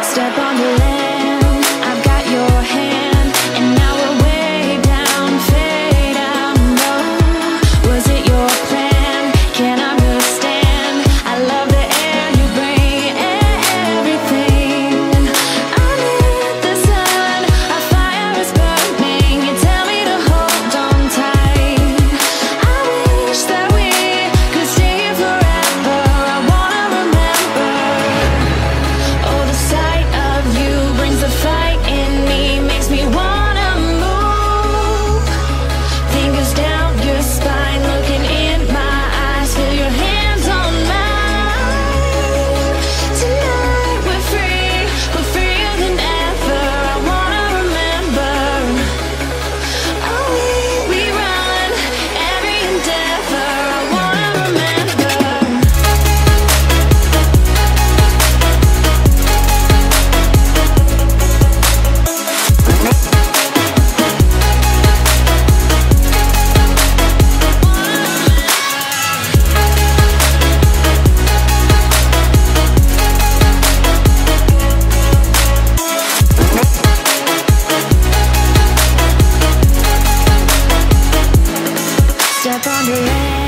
Step on the land, I've got your hand, and now we're way down, fade out low. Was it your plan? Can't understand. I love the air you bring, everything. Under the sun, our fire is burning. You tell me to hold on tight. I wish that we could stay here forever. I wanna remember. Oh, the sight of you brings the fight in me, makes me wanna move. Fingers down your spine, looking in my eyes, feel your hands on mine. Tonight we're freer than ever. I wanna remember. Oh, we run every endeavor. I wanna remember. Step on the land.